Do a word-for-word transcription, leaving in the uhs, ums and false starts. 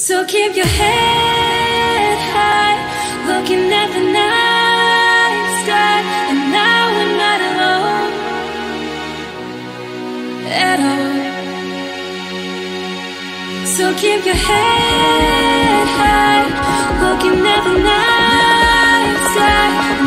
So keep your head high, looking at the night sky. And now we're not alone at all. So keep your head high, looking at the night sky.